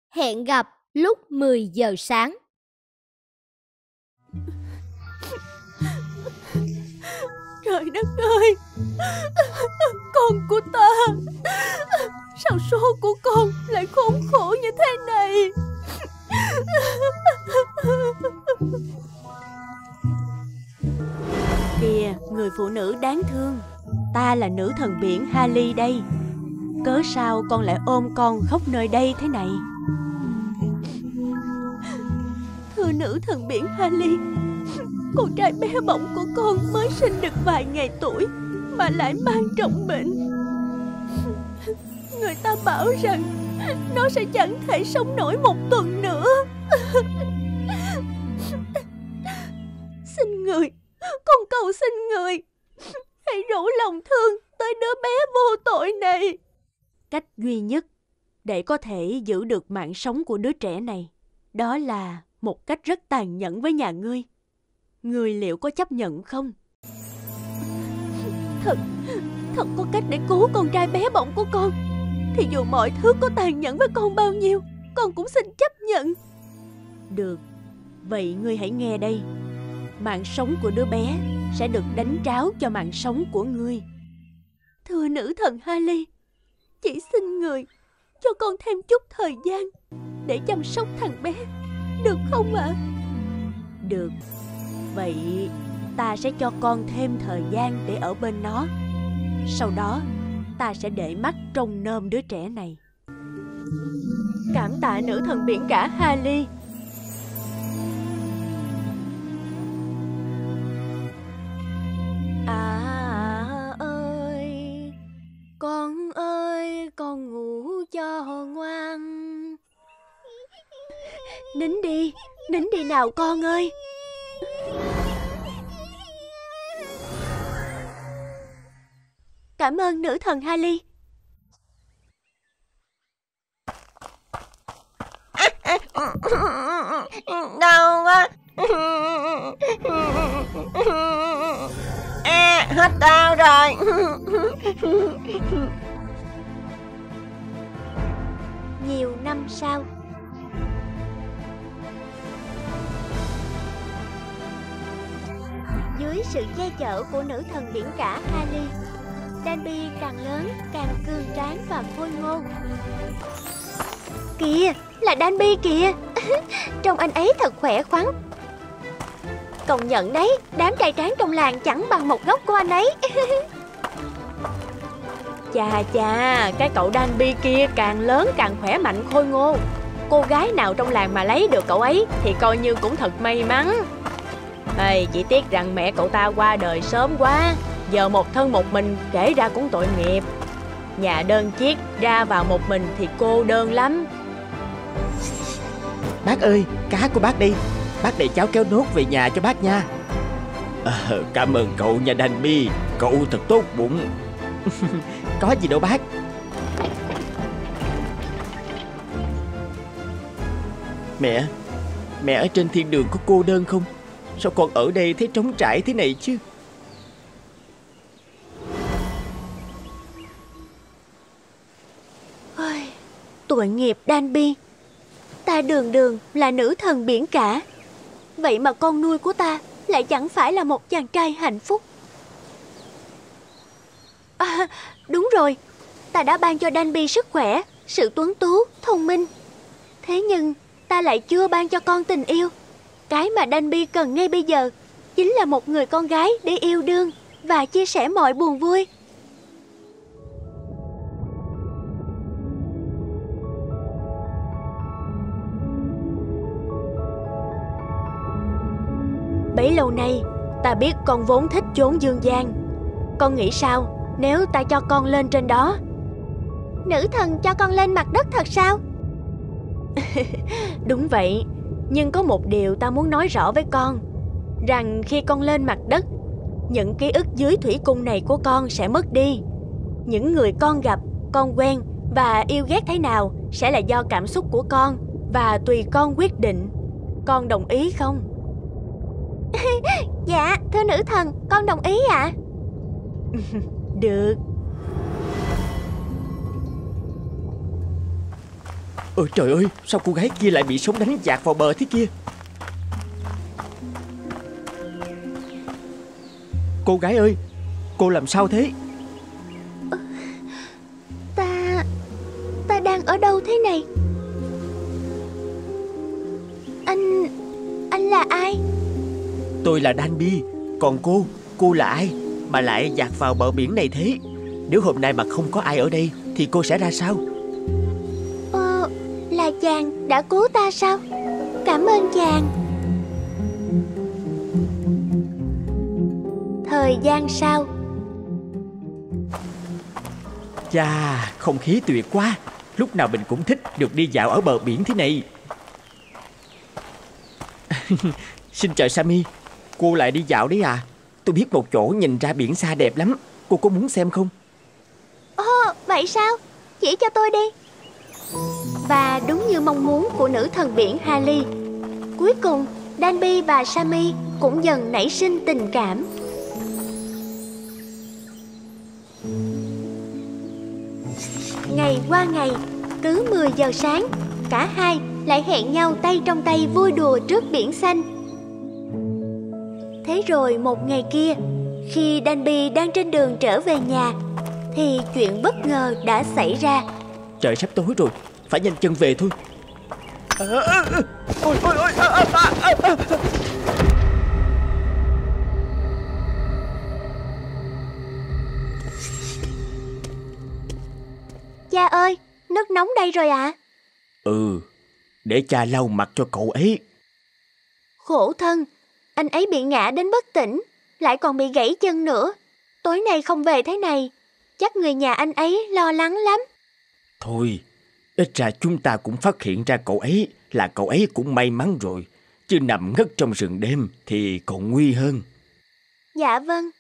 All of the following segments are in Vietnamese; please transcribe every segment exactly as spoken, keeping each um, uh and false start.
Hẹn gặp lúc mười giờ sáng. Trời đất ơi, con của ta, sao số của con lại khốn khổ như thế này? Kìa, người phụ nữ đáng thương, ta là nữ thần biển Hali đây. Cớ sao con lại ôm con khóc nơi đây thế này? Thưa nữ thần biển Hali, con trai bé bỏng của con mới sinh được vài ngày tuổi mà lại mang trọng bệnh. Người ta bảo rằng nó sẽ chẳng thể sống nổi một tuần nữa. Xin người, con cầu xin người, hãy rủ lòng thương tới đứa bé vô tội này. Cách duy nhất để có thể giữ được mạng sống của đứa trẻ này, đó là một cách rất tàn nhẫn với nhà ngươi. Ngươi liệu có chấp nhận không? Thật, thật có cách để cứu con trai bé bỏng của con, thì dù mọi thứ có tàn nhẫn với con bao nhiêu, con cũng xin chấp nhận. Được, vậy ngươi hãy nghe đây. Mạng sống của đứa bé sẽ được đánh tráo cho mạng sống của ngươi. Thưa nữ thần Hali, chỉ xin người cho con thêm chút thời gian để chăm sóc thằng bé, được không ạ? À? Được, vậy ta sẽ cho con thêm thời gian để ở bên nó. Sau đó ta sẽ để mắt trông nom đứa trẻ này. Cảm tạ nữ thần biển cả Hali. À ơi, con ơi, con ngủ cho ngoan. Nín đi, nín đi nào con ơi. Cảm ơn nữ thần Hali. Đau quá. À, hết đau rồi. Nhiều năm sau. Dưới sự che chở của nữ thần biển cả Hali, Danby càng lớn, càng cường tráng và khôi ngô. Kìa, là Danby kìa. Trông anh ấy thật khỏe khoắn. Công nhận đấy, đám trai tráng trong làng chẳng bằng một góc của anh ấy. Chà chà, cái cậu Danby kia càng lớn càng khỏe mạnh khôi ngô. Cô gái nào trong làng mà lấy được cậu ấy thì coi như cũng thật may mắn. Ê, chỉ tiếc rằng mẹ cậu ta qua đời sớm quá, giờ một thân một mình kể ra cũng tội nghiệp. Nhà đơn chiếc, ra vào một mình thì cô đơn lắm. Bác ơi, cá của bác đi. Bác để cháu kéo nốt về nhà cho bác nha. À, cảm ơn cậu nha Danby, cậu thật tốt bụng. Có gì đâu bác. Mẹ, mẹ ở trên thiên đường có cô đơn không? Sao con ở đây thấy trống trải thế này chứ? Ôi, tội nghiệp Danby. Ta đường đường là nữ thần biển cả, vậy mà con nuôi của ta lại chẳng phải là một chàng trai hạnh phúc. À, đúng rồi, ta đã ban cho Danby sức khỏe, sự tuấn tú, thông minh. Thế nhưng ta lại chưa ban cho con tình yêu. Cái mà Danby cần ngay bây giờ chính là một người con gái để yêu đương và chia sẻ mọi buồn vui. Bấy lâu nay, ta biết con vốn thích chốn dương gian. Con nghĩ sao nếu ta cho con lên trên đó? Nữ thần cho con lên mặt đất thật sao? Đúng vậy, nhưng có một điều ta muốn nói rõ với con, rằng khi con lên mặt đất, những ký ức dưới thủy cung này của con sẽ mất đi. Những người con gặp, con quen và yêu ghét thế nào sẽ là do cảm xúc của con và tùy con quyết định. Con đồng ý không? Dạ, thưa nữ thần, con đồng ý ạ. Được. Ôi trời ơi, sao cô gái kia lại bị sóng đánh dạt vào bờ thế kia? Cô gái ơi, cô làm sao thế? Ta... ta đang ở đâu thế này? Anh... anh là ai? Tôi là Danby. Còn cô, cô là ai mà lại dạt vào bờ biển này thế? Nếu hôm nay mà không có ai ở đây thì cô sẽ ra sao? Ờ... là chàng đã cứu ta sao? Cảm ơn chàng. Thời gian sau. Chà, không khí tuyệt quá. Lúc nào mình cũng thích được đi dạo ở bờ biển thế này. Xin chào Sammy. Cô lại đi dạo đấy à? Tôi biết một chỗ nhìn ra biển xa đẹp lắm. Cô có muốn xem không? Ồ, vậy sao? Chỉ cho tôi đi. Và đúng như mong muốn của nữ thần biển Hailey, cuối cùng Danby và Sammy cũng dần nảy sinh tình cảm. Ngày qua ngày, cứ mười giờ sáng, cả hai lại hẹn nhau tay trong tay vui đùa trước biển xanh. Thế rồi một ngày kia, khi Danby đang trên đường trở về nhà, thì chuyện bất ngờ đã xảy ra. Trời sắp tối rồi, phải nhanh chân về thôi. À, à, à, ôi, ôi, ôi, à, à, à, à. Cha ơi, nước nóng đây rồi ạ. À? Ừ, để cha lau mặt cho cậu ấy. Khổ thân, anh ấy bị ngã đến bất tỉnh, lại còn bị gãy chân nữa. Tối nay không về thế này, chắc người nhà anh ấy lo lắng lắm. Thôi, ít ra chúng ta cũng phát hiện ra cậu ấy là cậu ấy cũng may mắn rồi. Chứ nằm ngất trong rừng đêm thì còn nguy hơn. Dạ vâng.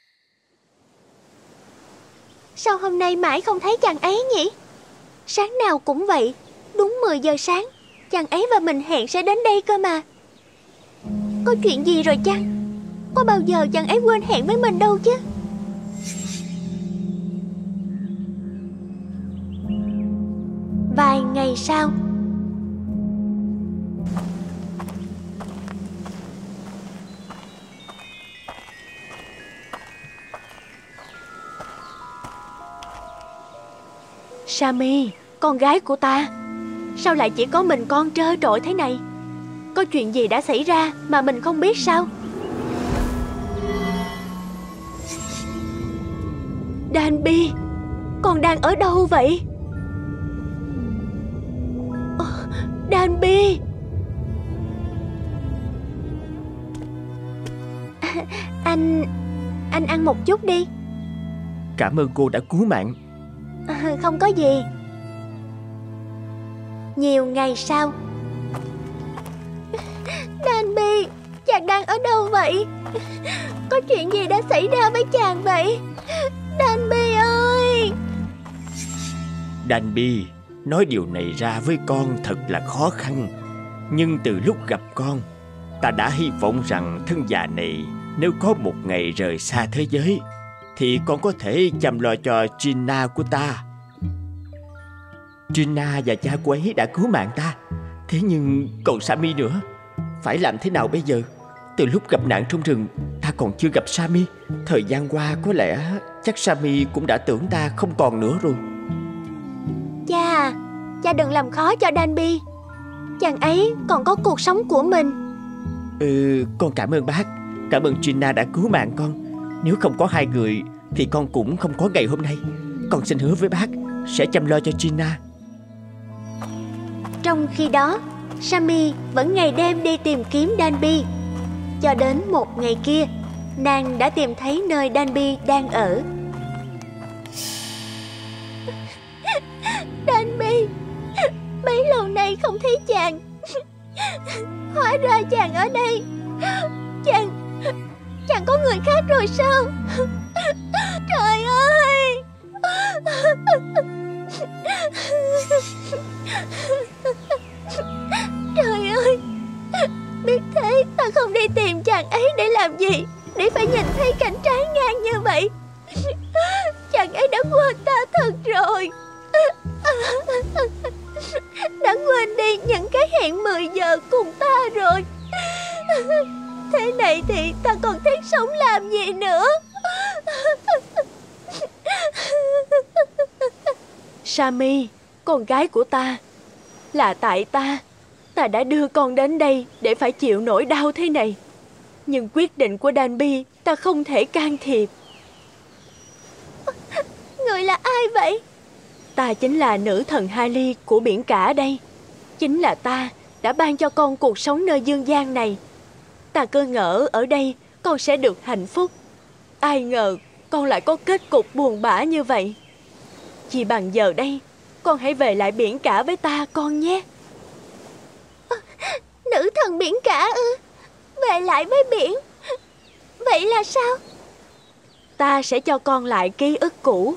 Sao hôm nay mãi không thấy chàng ấy nhỉ? Sáng nào cũng vậy, đúng mười giờ sáng, chàng ấy và mình hẹn sẽ đến đây cơ mà. Có chuyện gì rồi chăng? Có bao giờ chàng ấy quên hẹn với mình đâu chứ? Vài ngày sau. Sammy, con gái của ta, sao lại chỉ có mình con trơ trọi thế này? Có chuyện gì đã xảy ra mà mình không biết sao? Danby, con đang ở đâu vậy? Danby. Anh... anh ăn một chút đi. Cảm ơn cô đã cứu mạng. À, không có gì. Nhiều ngày sau. Danby, chàng đang ở đâu vậy? Có chuyện gì đã xảy ra với chàng vậy? Danby ơi! Danby, nói điều này ra với con thật là khó khăn. Nhưng từ lúc gặp con, ta đã hy vọng rằng thân già này nếu có một ngày rời xa thế giới thì con có thể chăm lo cho Gina của ta. Gina và cha cô ấy đã cứu mạng ta. Thế nhưng còn Sammy nữa, phải làm thế nào bây giờ? Từ lúc gặp nạn trong rừng, ta còn chưa gặp Sammy. Thời gian qua có lẽ chắc Sammy cũng đã tưởng ta không còn nữa rồi. Cha, cha đừng làm khó cho Danby. Chàng ấy còn có cuộc sống của mình. Ừ, con cảm ơn bác. Cảm ơn Gina đã cứu mạng con. Nếu không có hai người thì con cũng không có ngày hôm nay. Con xin hứa với bác sẽ chăm lo cho Gina. Trong khi đó, Sammy vẫn ngày đêm đi tìm kiếm Danby. Cho đến một ngày kia, nàng đã tìm thấy nơi Danby đang ở. Danby, mấy lâu nay không thấy chàng. Hóa ra chàng ở đây. Chàng, chàng có người khác rồi sao? Trời ơi! Trời ơi! Biết thế ta không đi tìm chàng ấy để làm gì? Để phải nhìn thấy cảnh trái ngang như vậy. Chàng ấy đã quên ta thật rồi. Đáng những cái hẹn mười giờ cùng ta rồi. Thế này thì ta còn thiết sống làm gì nữa? Sammy, con gái của ta, là tại ta Ta đã đưa con đến đây để phải chịu nỗi đau thế này. Nhưng quyết định của Danby ta không thể can thiệp. Người là ai vậy? Ta chính là nữ thần Hailey của biển cả đây. Chính là ta đã ban cho con cuộc sống nơi dương gian này. Ta cứ ngỡ ở đây con sẽ được hạnh phúc. Ai ngờ con lại có kết cục buồn bã như vậy. Chỉ bằng giờ đây con hãy về lại biển cả với ta con nhé. À, nữ thần biển cả ư? Về lại với biển? Vậy là sao? Ta sẽ cho con lại ký ức cũ.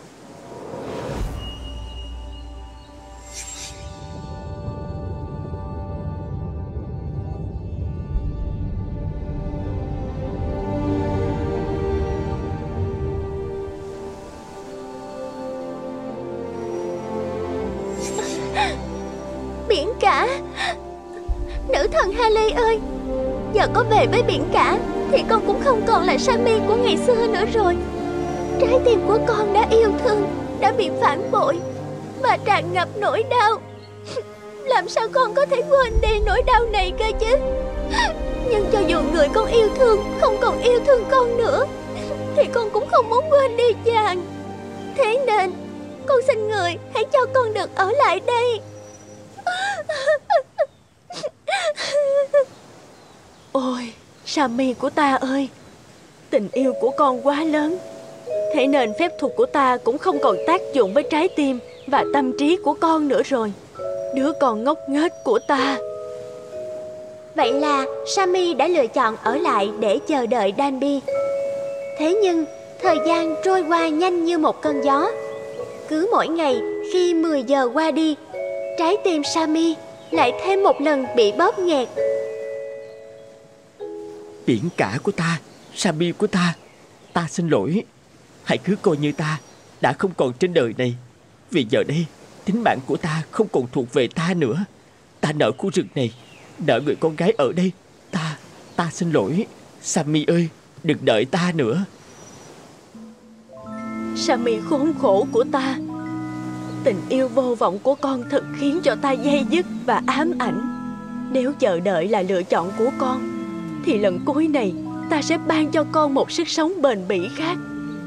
Biển cả, nữ thần Hailey ơi, giờ có về với biển cả thì con cũng không còn là Sammy của ngày xưa nữa rồi. Trái tim của con đã yêu thương, đã bị phản bội và tràn ngập nỗi đau. Làm sao con có thể quên đi nỗi đau này cơ chứ? Nhưng cho dù người con yêu thương không còn yêu thương con nữa thì con cũng không muốn quên đi chàng. Thế nên con xin người hãy cho con được ở lại đây. Ôi, Sammy của ta ơi, tình yêu của con quá lớn, thế nên phép thuật của ta cũng không còn tác dụng với trái tim và tâm trí của con nữa rồi. Đứa con ngốc nghếch của ta. Vậy là Sammy đã lựa chọn ở lại để chờ đợi Danby. Thế nhưng thời gian trôi qua nhanh như một cơn gió. Cứ mỗi ngày khi mười giờ qua đi, trái tim Sammy lại thêm một lần bị bóp nghẹt. Biển cả của ta, Sammy của ta, ta xin lỗi. Hãy cứ coi như ta đã không còn trên đời này. Vì giờ đây tính mạng của ta không còn thuộc về ta nữa. Ta nợ khu rừng này, nợ người con gái ở đây. Ta, ta xin lỗi. Sammy ơi, đừng đợi ta nữa. Sammy khốn khổ của ta, tình yêu vô vọng của con thật khiến cho ta dây dứt và ám ảnh. Nếu chờ đợi là lựa chọn của con thì lần cuối này ta sẽ ban cho con một sức sống bền bỉ khác.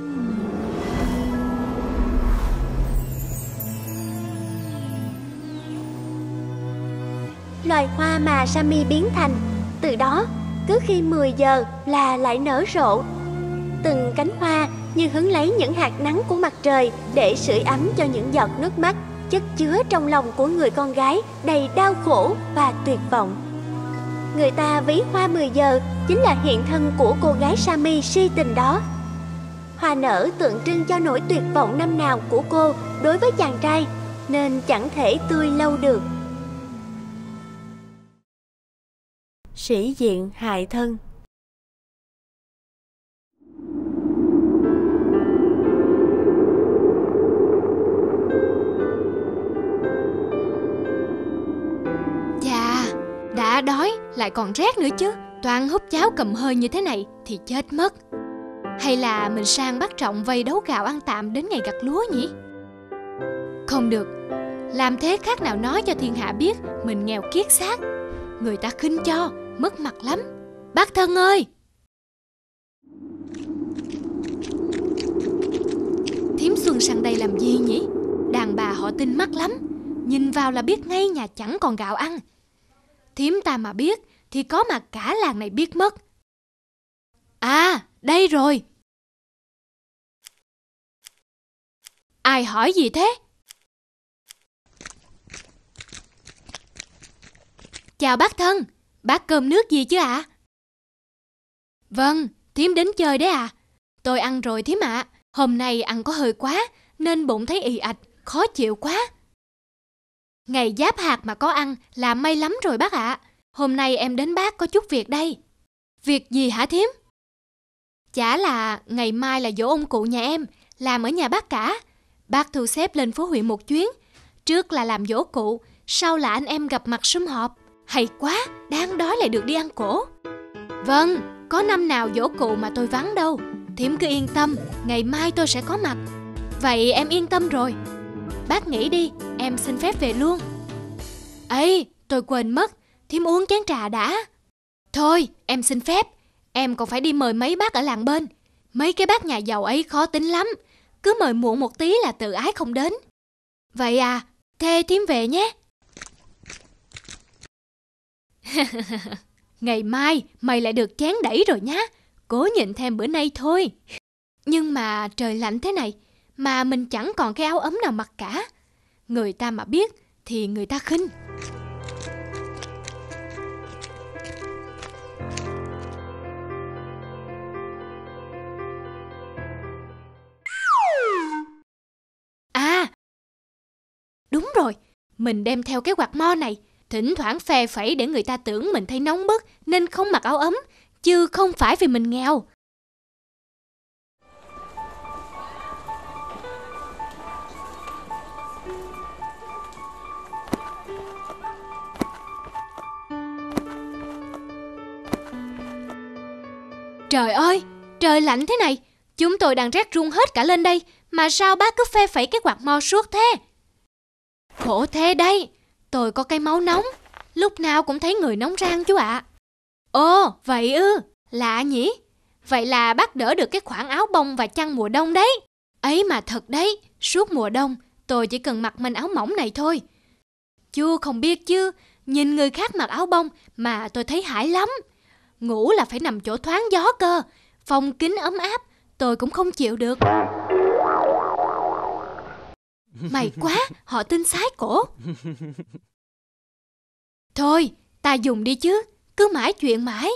Loài hoa mà Sammy biến thành, từ đó cứ khi mười giờ là lại nở rộ. Từng cánh hoa như hứng lấy những hạt nắng của mặt trời để sưởi ấm cho những giọt nước mắt chất chứa trong lòng của người con gái đầy đau khổ và tuyệt vọng. Người ta ví hoa mười giờ chính là hiện thân của cô gái Sammy si tình đó. Hoa nở tượng trưng cho nỗi tuyệt vọng năm nào của cô đối với chàng trai, nên chẳng thể tươi lâu được. Sĩ diện hại thân. Chà, đã đói lại còn rét nữa chứ. Toàn húp cháo cầm hơi như thế này thì chết mất. Hay là mình sang bắt Trọng vây đấu gạo ăn tạm đến ngày gặt lúa nhỉ? Không được, làm thế khác nào nói cho thiên hạ biết mình nghèo kiết xác. Người ta khinh cho, mất mặt lắm. Bác Thân ơi! Thím Xuân sang đây làm gì nhỉ? Đàn bà họ tinh mắt lắm, nhìn vào là biết ngay nhà chẳng còn gạo ăn. Thím ta mà biết thì có mà cả làng này biết mất. À, đây rồi. Ai hỏi gì thế? Chào bác Thân, bác cơm nước gì chứ ạ? À? Vâng, thím đến chơi đấy à? Tôi ăn rồi thím ạ. À. Hôm nay ăn có hơi quá nên bụng thấy ì ạch, khó chịu quá. Ngày giáp hạt mà có ăn là may lắm rồi bác ạ. À. Hôm nay em đến bác có chút việc đây. Việc gì hả thím? Chả là ngày mai là giỗ ông cụ nhà em, làm ở nhà bác cả. Bác thu xếp lên phố huyện một chuyến. Trước là làm giỗ cụ, sao là anh em gặp mặt sum họp? Hay quá, đang đói lại được đi ăn cổ. Vâng, có năm nào giỗ cụ mà tôi vắng đâu. Thím cứ yên tâm, ngày mai tôi sẽ có mặt. Vậy em yên tâm rồi. Bác nghỉ đi, em xin phép về luôn. Ê, tôi quên mất, thím uống chén trà đã. Thôi, em xin phép. Em còn phải đi mời mấy bác ở làng bên. Mấy cái bác nhà giàu ấy khó tính lắm. Cứ mời muộn một tí là tự ái không đến. Vậy à, thế thím về nhé. Ngày mai mày lại được chén đẩy rồi nhá. Cố nhịn thêm bữa nay thôi. Nhưng mà trời lạnh thế này mà mình chẳng còn cái áo ấm nào mặc cả. Người ta mà biết thì người ta khinh. À, đúng rồi, mình đem theo cái quạt mo này. Thỉnh thoảng phe phẩy để người ta tưởng mình thấy nóng bức nên không mặc áo ấm, chứ không phải vì mình nghèo. Trời ơi, trời lạnh thế này, chúng tôi đang rét run hết cả lên đây, mà sao bác cứ phe phẩy cái quạt mo suốt thế? Khổ thế đấy, tôi có cái máu nóng, lúc nào cũng thấy người nóng rang chú ạ. À. Ồ, vậy ư, lạ nhỉ? Vậy là bác đỡ được cái khoản áo bông và chăn mùa đông đấy. Ấy mà thật đấy, suốt mùa đông tôi chỉ cần mặc manh áo mỏng này thôi. Chú không biết chứ, nhìn người khác mặc áo bông mà tôi thấy hãi lắm. Ngủ là phải nằm chỗ thoáng gió cơ, phòng kín ấm áp, tôi cũng không chịu được. May quá, họ tin sái cổ. Thôi, ta dùng đi chứ, cứ mãi chuyện mãi.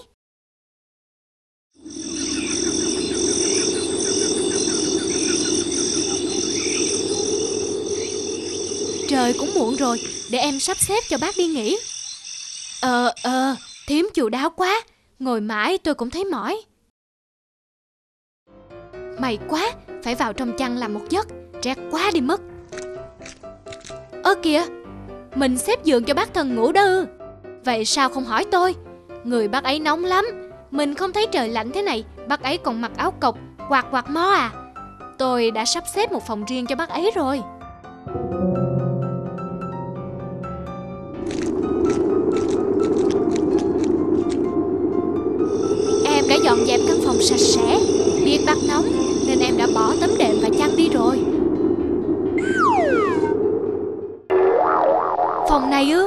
Trời cũng muộn rồi, để em sắp xếp cho bác đi nghỉ. Ờ, ờ, thím chu đáo quá, ngồi mãi tôi cũng thấy mỏi. May quá, phải vào trong chăn làm một giấc, rét quá đi mất. Ơ kìa, mình xếp giường cho bác thần ngủ đó ư? Vậy sao không hỏi tôi? Người bác ấy nóng lắm, mình không thấy trời lạnh thế này, bác ấy còn mặc áo cộc, quạt quạt mo à? Tôi đã sắp xếp một phòng riêng cho bác ấy rồi. Em đã dọn dẹp căn phòng sạch sẽ, biết bác nóng nên em đã bỏ tấm đệm và chăn đi rồi. Phòng này ư?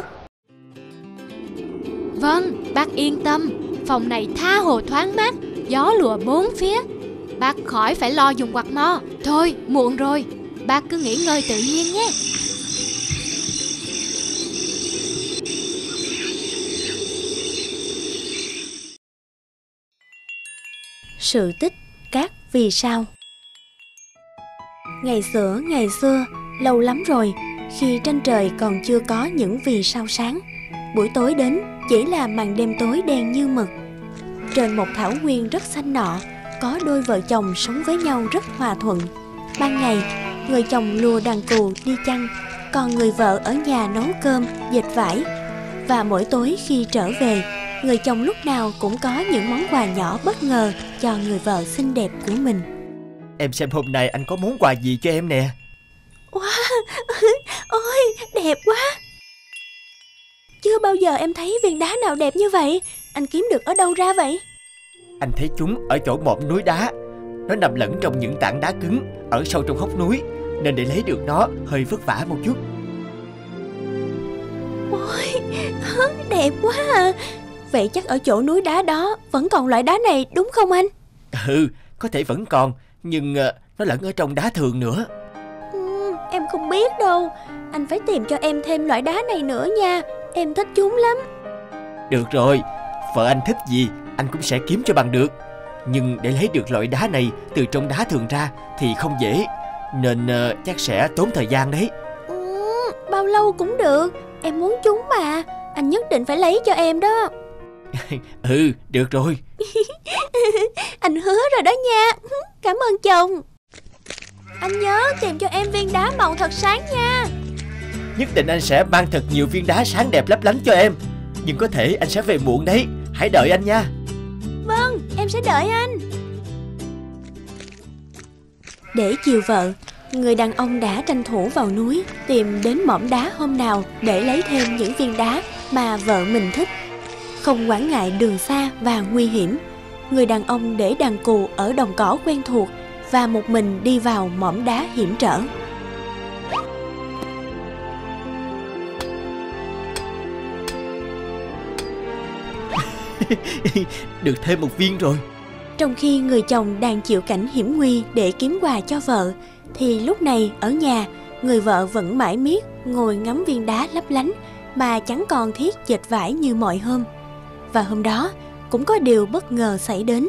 Vâng, bác yên tâm, phòng này tha hồ thoáng mát, gió lùa bốn phía. Bác khỏi phải lo dùng quạt mo. Thôi, muộn rồi, bác cứ nghỉ ngơi tự nhiên nhé. Sự tích các vì sao. Ngày xưa, ngày xưa, lâu lắm rồi, khi trên trời còn chưa có những vì sao sáng, buổi tối đến chỉ là màn đêm tối đen như mực. Trên một thảo nguyên rất xanh nọ, có đôi vợ chồng sống với nhau rất hòa thuận. Ban ngày, người chồng lùa đàn cừu đi chăn, còn người vợ ở nhà nấu cơm, dệt vải. Và mỗi tối khi trở về, người chồng lúc nào cũng có những món quà nhỏ bất ngờ cho người vợ xinh đẹp của mình. Em xem hôm nay anh có món quà gì cho em nè. Wow, ôi, đẹp quá. Chưa bao giờ em thấy viên đá nào đẹp như vậy. Anh kiếm được ở đâu ra vậy? Anh thấy chúng ở chỗ mỏm núi đá. Nó nằm lẫn trong những tảng đá cứng ở sâu trong hốc núi, nên để lấy được nó hơi vất vả một chút. Ôi, đẹp quá à. Vậy chắc ở chỗ núi đá đó vẫn còn loại đá này đúng không anh? Ừ, có thể vẫn còn, nhưng uh, nó lẫn ở trong đá thường nữa. ừ, Em không biết đâu. Anh phải tìm cho em thêm loại đá này nữa nha. Em thích chúng lắm. Được rồi, vợ anh thích gì anh cũng sẽ kiếm cho bằng được. Nhưng để lấy được loại đá này từ trong đá thường ra thì không dễ, nên uh, chắc sẽ tốn thời gian đấy. ừ, Bao lâu cũng được. Em muốn chúng mà. Anh nhất định phải lấy cho em đó. Ừ, được rồi. Anh hứa rồi đó nha. Cảm ơn chồng. Anh nhớ tìm cho em viên đá màu thật sáng nha. Nhất định anh sẽ mang thật nhiều viên đá sáng đẹp lấp lánh cho em. Nhưng có thể anh sẽ về muộn đấy. Hãy đợi anh nha. Vâng, em sẽ đợi anh. Để chiều vợ, người đàn ông đã tranh thủ vào núi tìm đến mỏm đá hôm nào để lấy thêm những viên đá mà vợ mình thích. Không quản ngại đường xa và nguy hiểm, người đàn ông để đàn cù ở đồng cỏ quen thuộc và một mình đi vào mỏm đá hiểm trở. Được thêm một viên rồi. Trong khi người chồng đang chịu cảnh hiểm nguy để kiếm quà cho vợ, thì lúc này ở nhà, người vợ vẫn mãi miết ngồi ngắm viên đá lấp lánh mà chẳng còn thiết dệt vải như mọi hôm. Và hôm đó cũng có điều bất ngờ xảy đến.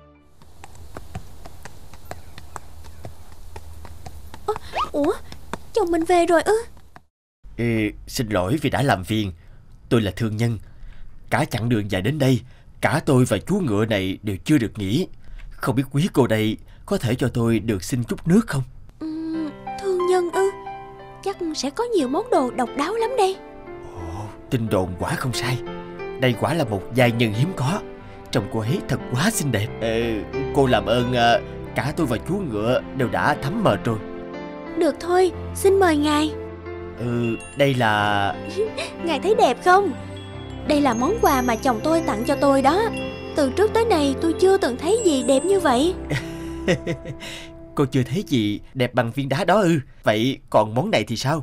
Ủa, Ủa chồng mình về rồi ư? Ê, xin lỗi vì đã làm phiền. Tôi là thương nhân. Cả chặng đường dài đến đây, cả tôi và chú ngựa này đều chưa được nghỉ. Không biết quý cô đây có thể cho tôi được xin chút nước không? Uhm, thương nhân ư? Chắc sẽ có nhiều món đồ độc đáo lắm đây. Ồ, tin đồn quả không sai. Đây quả là một giai nhân hiếm có. Trông cô ấy thật quá xinh đẹp. Ê, cô làm ơn, cả tôi và chú ngựa đều đã thấm mệt rồi. Được thôi, xin mời ngài. Ừ, đây là... Ngài thấy đẹp không? Đây là món quà mà chồng tôi tặng cho tôi đó. Từ trước tới nay tôi chưa từng thấy gì đẹp như vậy. Cô chưa thấy gì đẹp bằng viên đá đó ư? Vậy còn món này thì sao?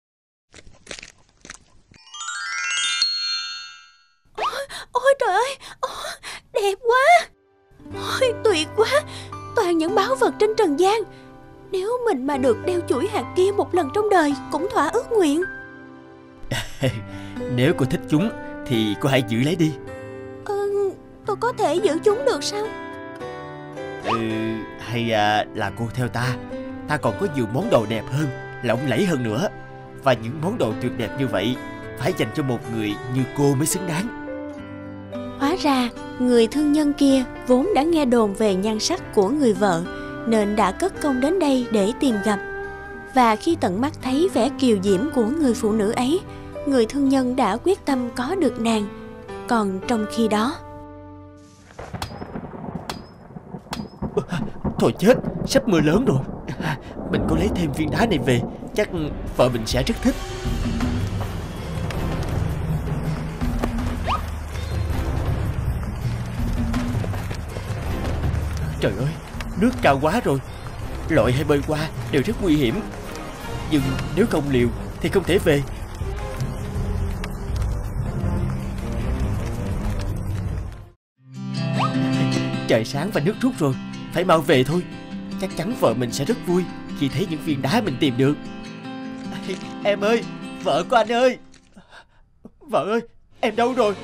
Ôi, ôi trời ơi, ôi, đẹp quá. Ôi, tuyệt quá. Toàn những báu vật trên trần gian. Nếu mình mà được đeo chuỗi hạt kia một lần trong đời cũng thỏa ước nguyện. Nếu cô thích chúng thì cô hãy giữ lấy đi. Ừ, tôi có thể giữ chúng được sao? Ừ, hay à, là cô theo ta. Ta còn có nhiều món đồ đẹp hơn, lộng lẫy hơn nữa. Và những món đồ tuyệt đẹp như vậy phải dành cho một người như cô mới xứng đáng. Hóa ra, người thương nhân kia vốn đã nghe đồn về nhan sắc của người vợ, nên đã cất công đến đây để tìm gặp. Và khi tận mắt thấy vẻ kiều diễm của người phụ nữ ấy, người thương nhân đã quyết tâm có được nàng. Còn trong khi đó... Thôi chết, sắp mưa lớn rồi. Mình có lấy thêm viên đá này về, chắc vợ mình sẽ rất thích. Trời ơi, nước cao quá rồi. Lội hay bơi qua đều rất nguy hiểm. Nhưng nếu không liều thì không thể về. Trời sáng và nước rút rồi, phải mau về thôi. Chắc chắn vợ mình sẽ rất vui khi thấy những viên đá mình tìm được. Em ơi, vợ của anh ơi. Vợ ơi, em đâu rồi?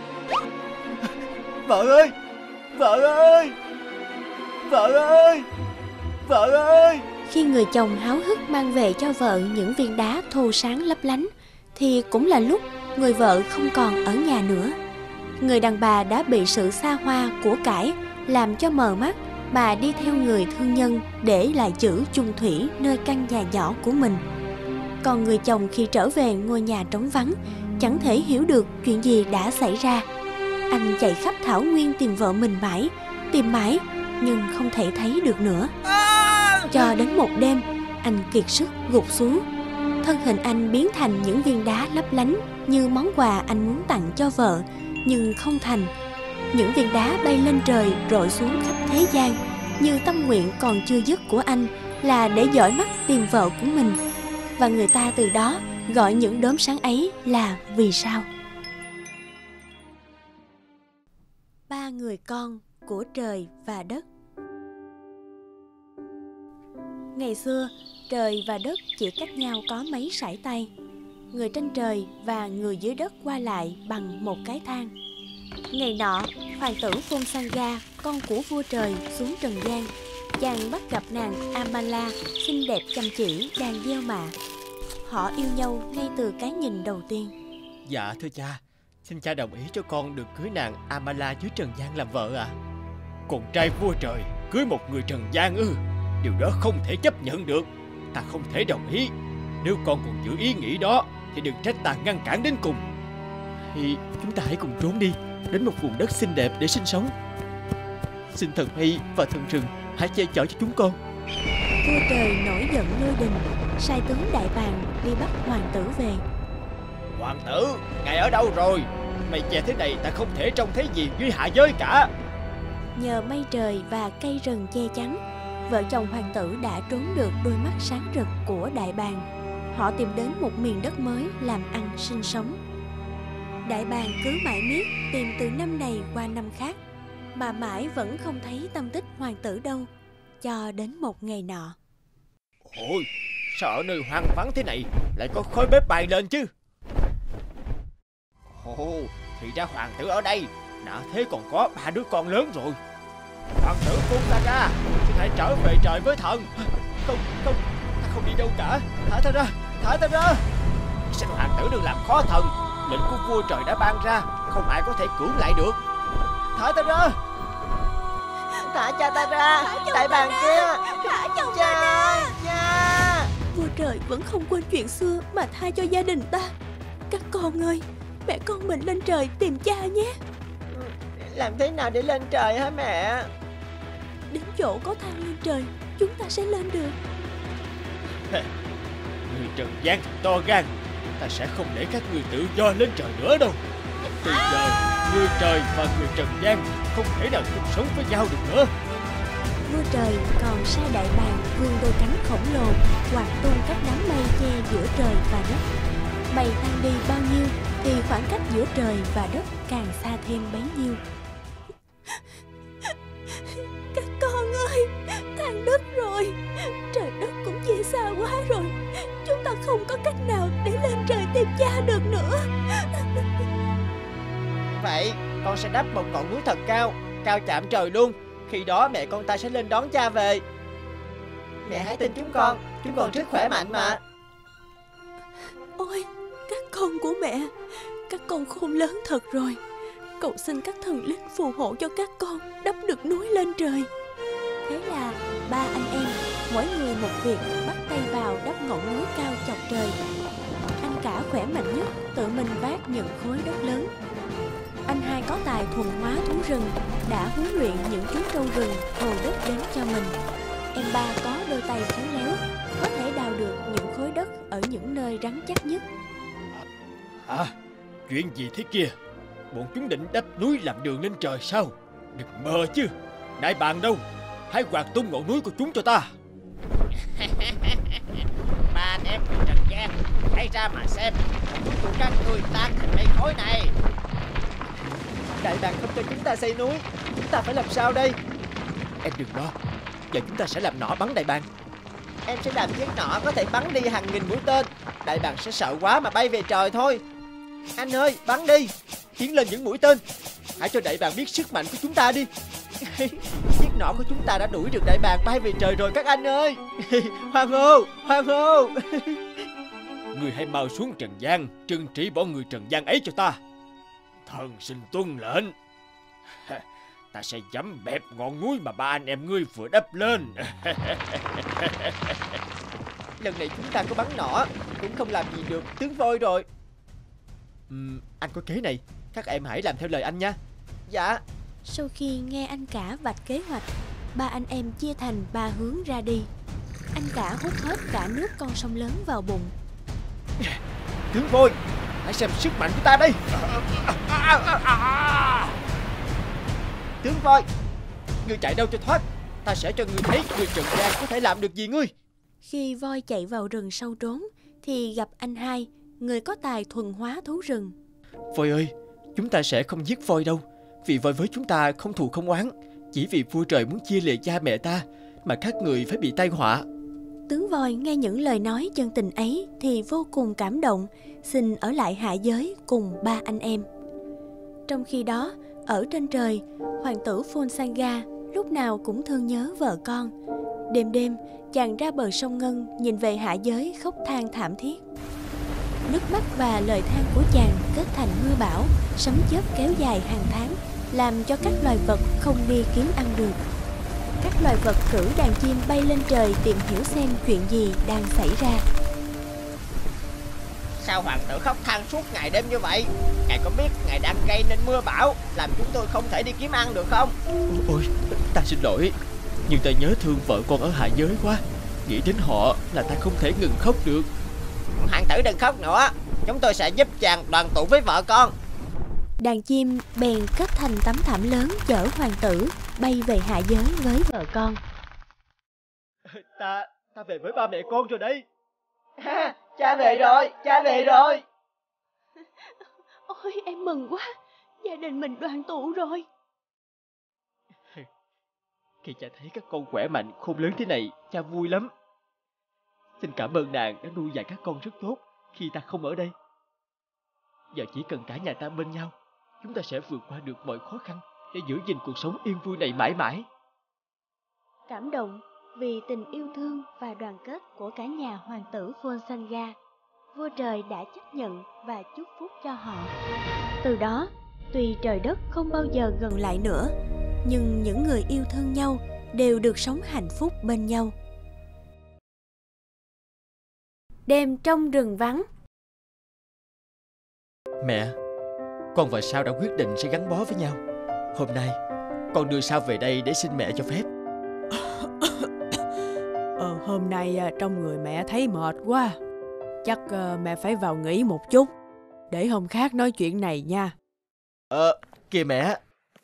Vợ ơi, vợ ơi, vợ ơi, vợ ơi. Khi người chồng háo hức mang về cho vợ những viên đá thô sáng lấp lánh, thì cũng là lúc người vợ không còn ở nhà nữa. Người đàn bà đã bị sự xa hoa của cải làm cho mờ mắt, mà đi theo người thương nhân để lại chữ chung thủy nơi căn nhà nhỏ của mình. Còn người chồng khi trở về ngôi nhà trống vắng, chẳng thể hiểu được chuyện gì đã xảy ra. Anh chạy khắp thảo nguyên tìm vợ mình mãi, tìm mãi nhưng không thể thấy được nữa. Cho đến một đêm, anh kiệt sức gục xuống. Thân hình anh biến thành những viên đá lấp lánh như món quà anh muốn tặng cho vợ, nhưng không thành. Những viên đá bay lên trời rọi xuống khắp thế gian, như tâm nguyện còn chưa dứt của anh là để dõi mắt tìm vợ của mình. Và người ta từ đó gọi những đốm sáng ấy là vì sao. Ba người con của trời và đất. Ngày xưa, trời và đất chỉ cách nhau có mấy sải tay. Người trên trời và người dưới đất qua lại bằng một cái thang. Ngày nọ, hoàng tử Phonsanga, con của vua trời, xuống trần gian. Chàng bắt gặp nàng Amala, xinh đẹp chăm chỉ, đang gieo mạ. Họ yêu nhau ngay từ cái nhìn đầu tiên. Dạ thưa cha, xin cha đồng ý cho con được cưới nàng Amala dưới trần gian làm vợ ạ. À? Con trai vua trời cưới một người trần gian ư? Điều đó không thể chấp nhận được. Ta không thể đồng ý. Nếu con còn giữ ý nghĩ đó thì đừng trách ta ngăn cản đến cùng. Thì chúng ta hãy cùng trốn đi, đến một vùng đất xinh đẹp để sinh sống. Xin thần Hy và thần rừng hãy che chở cho chúng con. Vua trời nổi giận lôi đình, sai tướng Đại Bàng đi bắt hoàng tử về. Hoàng tử, ngài ở đâu rồi? Mây che thế này ta không thể trông thấy gì dưới hạ giới cả. Nhờ mây trời và cây rừng che chắn, vợ chồng hoàng tử đã trốn được đôi mắt sáng rực của Đại Bàng. Họ tìm đến một miền đất mới làm ăn sinh sống. Đại Bàng cứ mãi miết tìm từ năm này qua năm khác, mà mãi vẫn không thấy tăm tích hoàng tử đâu. Cho đến một ngày nọ. Ôi, sao ở nơi hoang vắng thế này lại có khói bếp bay lên chứ? Ồ, thì ra hoàng tử ở đây. Đã thế còn có ba đứa con lớn rồi. Hoàng tử buông ta ra, xin hãy trở về trời với thần. Không, không, ta không đi đâu cả. Thả ta ra, thả ta ra. Xin hoàng tử đừng làm khó thần. Lệnh của vua trời đã ban ra, không ai có thể cưỡng lại được. Thả ta ra. Thả cha ta ra. Đại Bàng kia. Thả chồng cha, ta cha. Vua trời vẫn không quên chuyện xưa mà tha cho gia đình ta. Các con ơi, mẹ con mình lên trời tìm cha nhé. Làm thế nào để lên trời hả mẹ? Đến chỗ có thang lên trời, chúng ta sẽ lên được. Người Trần gian thật to gan. Ta sẽ không để các người tự do lên trời nữa đâu. Từ giờ, người trời và người Trần gian không thể nào chung sống với nhau được nữa. Vua trời còn sai Đại Bàng vươn đôi cánh khổng lồ, quạt tung các đám mây che giữa trời và đất. Mây tăng đi bao nhiêu thì khoảng cách giữa trời và đất càng xa thêm bấy nhiêu. Các con ơi, than đất rồi, trời đất cũng chia xa quá rồi. Chúng ta không có cách nào để lên trời tìm cha được nữa. Vậy con sẽ đắp một ngọn núi thật cao, cao chạm trời luôn. Khi đó mẹ con ta sẽ lên đón cha về. Mẹ hãy tin chúng con, chúng con rất khỏe mạnh mà. Ôi, các con của mẹ, các con khôn lớn thật rồi. Cầu xin các thần linh phù hộ cho các con đắp được núi lên trời. Thế là ba anh em, mỗi người một việc, bắt tay vào đắp ngọn núi cao chọc trời. Anh cả khỏe mạnh nhất tự mình vác những khối đất lớn. Anh hai có tài thuần hóa thú rừng, đã huấn luyện những chú trâu rừng hồ đất đến cho mình. Em ba có đôi tay khéo léo, có thể đào được những khối đất ở những nơi rắn chắc nhất. À, chuyện gì thế kia? Bọn chúng định đắp núi làm đường lên trời sao? Đừng mơ chứ. Đại Bàng đâu? Hãy quạt tung ngọn núi của chúng cho ta. Ba anh em người Trần gian, hãy ra mà xem núi của các ngươi tan thành mây khói này. Đại Bàng không cho chúng ta xây núi, chúng ta phải làm sao đây? Em đừng lo, giờ chúng ta sẽ làm nỏ bắn Đại Bàng. Em sẽ làm chiếc nỏ có thể bắn đi hàng nghìn mũi tên. Đại Bàng sẽ sợ quá mà bay về trời thôi. Anh ơi, bắn đi, tiến lên những mũi tên. Hãy cho Đại Bàng biết sức mạnh của chúng ta đi. Chiếc nỏ của chúng ta đã đuổi được Đại Bàng bay về trời rồi các anh ơi. Hoàng hô, hoàng hô. Người hãy mau xuống trần gian, trừng trị bọn người trần gian ấy cho ta. Thần xin tuân lệnh. Ta sẽ dẫm bẹp ngọn núi mà ba anh em ngươi vừa đắp lên. Lần này chúng ta có bắn nỏ cũng không làm gì được tướng voi rồi. uhm, Anh có kế này, các em hãy làm theo lời anh nha. Dạ. Sau khi nghe anh cả vạch kế hoạch, ba anh em chia thành ba hướng ra đi. Anh cả hút hết cả nước con sông lớn vào bụng. Tướng voi, hãy xem sức mạnh của ta đây. Tướng voi, ngươi chạy đâu cho thoát. Ta sẽ cho ngươi thấy người trần gian có thể làm được gì ngươi. Khi voi chạy vào rừng sâu trốn thì gặp anh hai, người có tài thuần hóa thú rừng. Voi ơi, chúng ta sẽ không giết voi đâu, vì voi với chúng ta không thù không oán. Chỉ vì vua trời muốn chia lìa cha mẹ ta mà các người phải bị tai họa. Tướng voi nghe những lời nói chân tình ấy thì vô cùng cảm động, xin ở lại hạ giới cùng ba anh em. Trong khi đó, ở trên trời, hoàng tử Phonsanga lúc nào cũng thương nhớ vợ con. Đêm đêm, chàng ra bờ sông Ngân nhìn về hạ giới khóc than thảm thiết. Nước mắt và lời than của chàng kết thành mưa bão, sấm chớp kéo dài hàng tháng, làm cho các loài vật không đi kiếm ăn được. Các loài vật cử đàn chim bay lên trời tìm hiểu xem chuyện gì đang xảy ra. sao hoàng tử khóc than suốt ngày đêm như vậy? Ngài có biết ngài đang gây nên mưa bão, làm chúng tôi không thể đi kiếm ăn được không? Ôi, ta xin lỗi, nhưng ta nhớ thương vợ con ở hạ giới quá. Nghĩ đến họ là ta không thể ngừng khóc được. Hoàng tử đừng khóc nữa, chúng tôi sẽ giúp chàng đoàn tụ với vợ con. Đàn chim bèn kết thành tấm thảm lớn chở hoàng tử bay về hạ giới với vợ con. Ta, ta về với ba mẹ con rồi đấy. Ha, cha về rồi, cha về rồi. Ôi em mừng quá, gia đình mình đoàn tụ rồi. Khi cha thấy các con khỏe mạnh, khôn lớn thế này, cha vui lắm. Xin cảm ơn nàng đã nuôi dạy các con rất tốt khi ta không ở đây. Giờ chỉ cần cả nhà ta bên nhau, chúng ta sẽ vượt qua được mọi khó khăn để giữ gìn cuộc sống yên vui này mãi mãi. Cảm động vì tình yêu thương và đoàn kết của cả nhà hoàng tử Volsanga, vua trời đã chấp nhận và chúc phúc cho họ. Từ đó, tuy trời đất không bao giờ gần lại nữa, nhưng những người yêu thương nhau đều được sống hạnh phúc bên nhau. Đêm trong rừng vắng. Mẹ, con và Sao đã quyết định sẽ gắn bó với nhau. Hôm nay, con đưa Sao về đây để xin mẹ cho phép. Ờ, hôm nay trong người mẹ thấy mệt quá. Chắc uh, mẹ phải vào nghỉ một chút. Để hôm khác nói chuyện này nha. Ờ, kìa mẹ.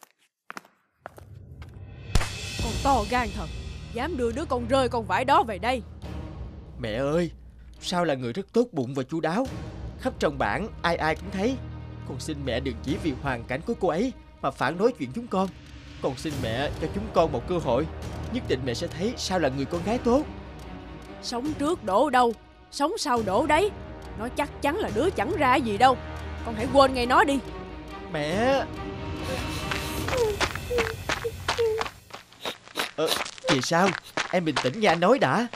Con to gan thật, dám đưa đứa con rơi con vải đó về đây. Mẹ ơi, Sao là người rất tốt bụng và chu đáo. Khắp trong bản ai ai cũng thấy. Con xin mẹ đừng chỉ vì hoàn cảnh của cô ấy mà phản đối chuyện chúng con. Con xin mẹ cho chúng con một cơ hội. Nhất định mẹ sẽ thấy Sao là người con gái tốt. Sống trước đổ đâu, sống sau đổ đấy. Nó chắc chắn là đứa chẳng ra gì đâu. Con hãy quên ngay nó đi. Mẹ. Ờ, kìa Sao, em bình tĩnh nghe anh nói đã.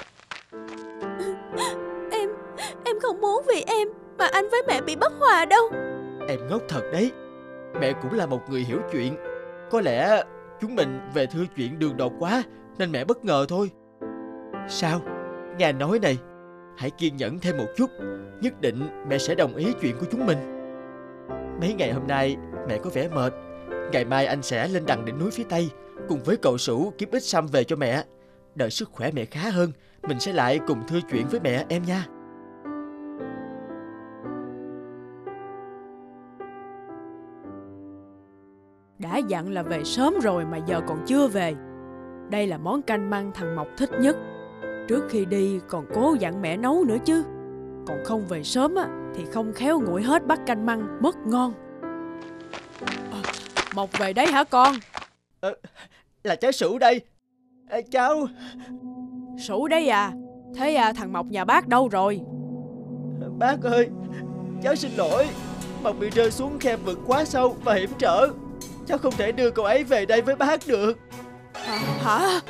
Em, em không muốn vì em mà anh với mẹ bị bất hòa đâu. Em ngốc thật đấy. Mẹ cũng là một người hiểu chuyện. Có lẽ chúng mình về thưa chuyện đường đột quá nên mẹ bất ngờ thôi. Sao, nghe anh nói này, hãy kiên nhẫn thêm một chút. Nhất định mẹ sẽ đồng ý chuyện của chúng mình. Mấy ngày hôm nay mẹ có vẻ mệt. Ngày mai anh sẽ lên đằng đỉnh núi phía Tây cùng với cậu Sửu kiếm ít sâm về cho mẹ. Đợi sức khỏe mẹ khá hơn, mình sẽ lại cùng thưa chuyện với mẹ em nha. Đã dặn là về sớm rồi mà giờ còn chưa về. Đây là món canh măng thằng Mộc thích nhất. Trước khi đi còn cố dặn mẹ nấu nữa chứ. Còn không về sớm á thì không khéo nguội hết bát canh măng mất ngon. À, Mộc về đấy hả con? Ờ, là cháu Sửu đây. À, cháu Sửu đấy à? Thế à, thằng Mộc nhà bác đâu rồi? Bác ơi, cháu xin lỗi. Mộc bị rơi xuống khe vực quá sâu và hiểm trở. Cháu không thể đưa cậu ấy về đây với bác được. À, hả?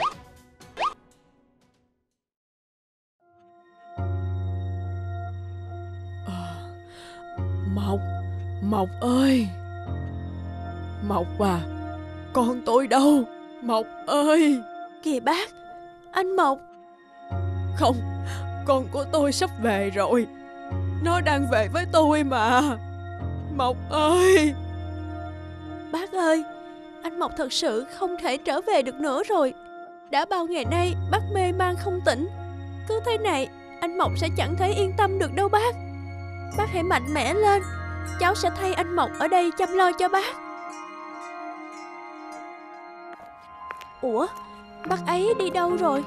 À, Mộc, Mộc ơi. Mộc à, con tôi đâu? Mộc ơi. Kìa bác, anh Mộc. Không, con của tôi sắp về rồi. Nó đang về với tôi mà. Mộc ơi. Bác ơi, anh Mộc thật sự không thể trở về được nữa rồi. Đã bao ngày nay bác mê man không tỉnh. Cứ thế này anh Mộc sẽ chẳng thể yên tâm được đâu bác. Bác hãy mạnh mẽ lên. Cháu sẽ thay anh Mộc ở đây chăm lo cho bác. Ủa, bác ấy đi đâu rồi?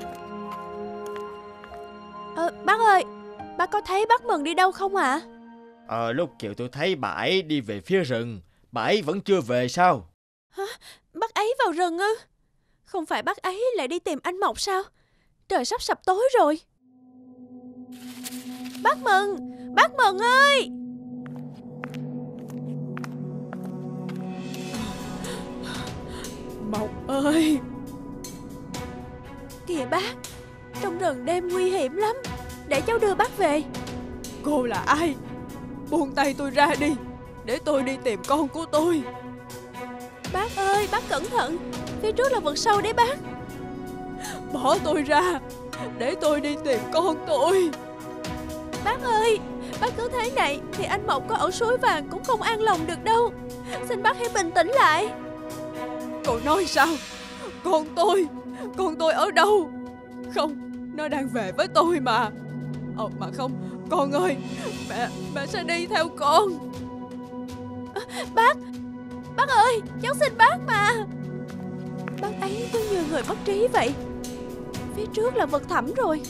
Ờ, bác ơi, bác có thấy bác Mừng đi đâu không ạ? À? Ờ, lúc chiều tôi thấy bà ấy đi về phía rừng. Bà ấy vẫn chưa về sao? Hả? Bác ấy vào rừng ư? Không phải bác ấy lại đi tìm anh Mộc sao? Trời sắp sập tối rồi. Bác Mừng, bác Mừng ơi! Mộc ơi. Kìa bác, trong rừng đêm nguy hiểm lắm. Để cháu đưa bác về. Cô là ai? Buông tay tôi ra đi, để tôi đi tìm con của tôi. Bác ơi, bác cẩn thận. Phía trước là vực sâu đấy bác. Bỏ tôi ra, để tôi đi tìm con tôi. Bác ơi, Bác cứ thế này thì anh Mộc có ở suối vàng cũng không an lòng được đâu. Xin bác hãy bình tĩnh lại. Cậu nói sao? Con tôi, con tôi ở đâu? Không, nó đang về với tôi mà. Ờ mà không, con ơi, mẹ, mẹ sẽ đi theo con. À, bác, bác ơi, cháu xin bác mà. Bác ấy cứ như người mất trí vậy. Phía trước là vực thẳm rồi.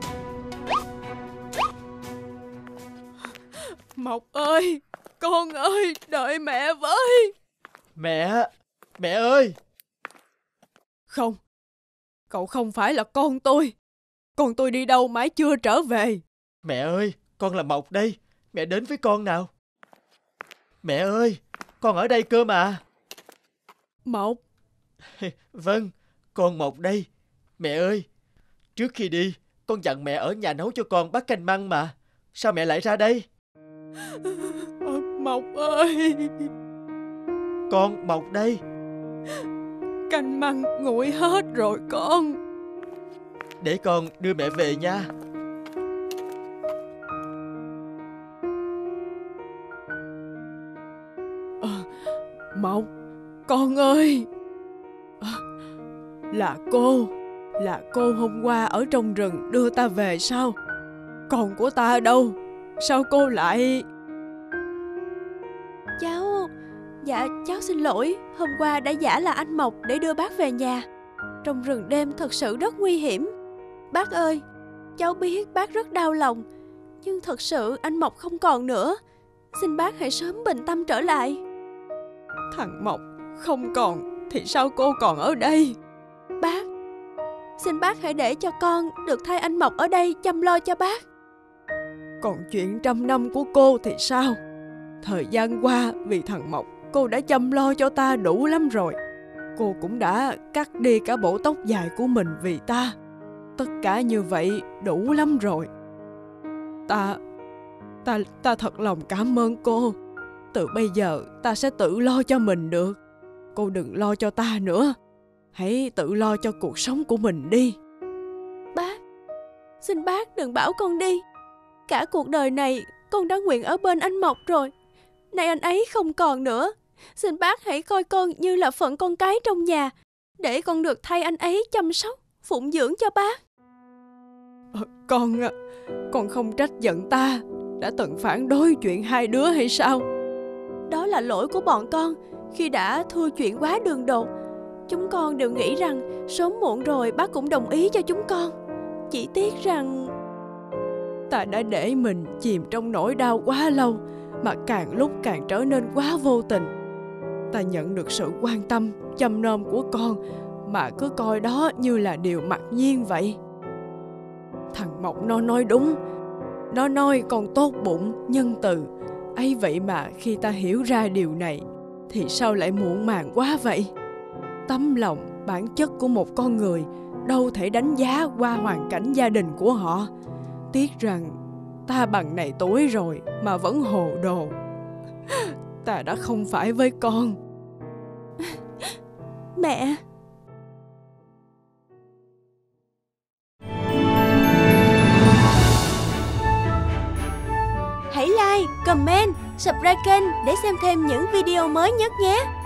Mộc ơi, con ơi, đợi mẹ với. Mẹ, mẹ ơi. Không, cậu không phải là con tôi. Con tôi đi đâu mãi chưa trở về. Mẹ ơi, con là Mộc đây. Mẹ đến với con nào. Mẹ ơi, con ở đây cơ mà. Mộc. Vâng, con Mộc đây. Mẹ ơi, trước khi đi, con dặn mẹ ở nhà nấu cho con bát canh măng mà. Sao mẹ lại ra đây? Mộc ơi. Con Mộc đây. Canh măng nguội hết rồi con. Để con đưa mẹ về nha. À, Mộc, con ơi. À, là cô. Là cô hôm qua ở trong rừng đưa ta về sao? Con của ta đâu? Sao cô lại... Cháu... Dạ cháu xin lỗi. Hôm qua đã giả là anh Mộc để đưa bác về nhà. Trong rừng đêm thật sự rất nguy hiểm. Bác ơi, cháu biết bác rất đau lòng, nhưng thật sự anh Mộc không còn nữa. Xin bác hãy sớm bình tâm trở lại. Thằng Mộc không còn thì sao cô còn ở đây? Bác, xin bác hãy để cho con được thay anh Mộc ở đây chăm lo cho bác. Còn chuyện trăm năm của cô thì sao? Thời gian qua vì thằng Mộc, cô đã chăm lo cho ta đủ lắm rồi. Cô cũng đã cắt đi cả bộ tóc dài của mình vì ta. Tất cả như vậy đủ lắm rồi. Ta... Ta... Ta thật lòng cảm ơn cô. Từ bây giờ ta sẽ tự lo cho mình được. Cô đừng lo cho ta nữa. Hãy tự lo cho cuộc sống của mình đi. Bác, xin bác đừng bảo con đi. Cả cuộc đời này con đã nguyện ở bên anh Mộc rồi. Nay anh ấy không còn nữa. Xin bác hãy coi con như là phận con cái trong nhà, để con được thay anh ấy chăm sóc, phụng dưỡng cho bác. Ờ, con... Con không trách giận ta đã từng phản đối chuyện hai đứa hay sao? Đó là lỗi của bọn con khi đã thua chuyện quá đường đột. Chúng con đều nghĩ rằng sớm muộn rồi bác cũng đồng ý cho chúng con. Chỉ tiếc rằng... Ta đã để mình chìm trong nỗi đau quá lâu, mà càng lúc càng trở nên quá vô tình. Ta nhận được sự quan tâm, chăm nom của con, mà cứ coi đó như là điều mặc nhiên vậy. Thằng Mộc nó nói đúng. Nó nói con tốt bụng, nhân từ. Ấy vậy mà khi ta hiểu ra điều này, thì sao lại muộn màng quá vậy? Tấm lòng, bản chất của một con người đâu thể đánh giá qua hoàn cảnh gia đình của họ. Tiếc rằng ta bằng này tuổi rồi mà vẫn hồ đồ. Ta đã không phải với con. Mẹ. Hãy like, comment, subscribe kênh để xem thêm những video mới nhất nhé.